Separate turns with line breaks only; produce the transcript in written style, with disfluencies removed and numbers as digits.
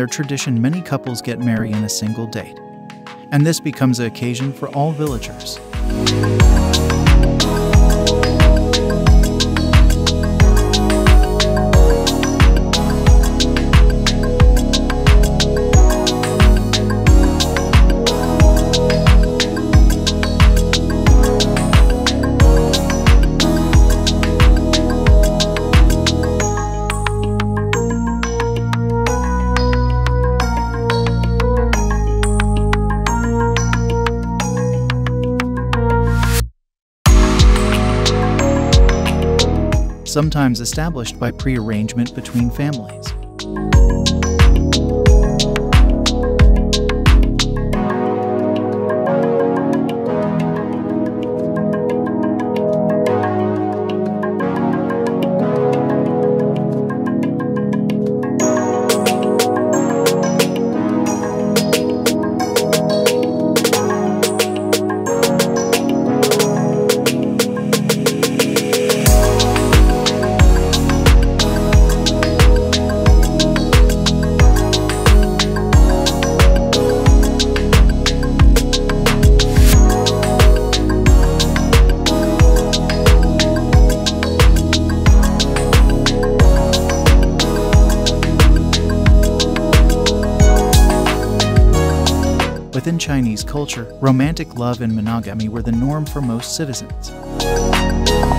their tradition, many couples get married in a single date, and this becomes an occasion for all villagers. Sometimes established by pre-arrangement between families. Within Chinese culture, romantic love and monogamy were the norm for most citizens.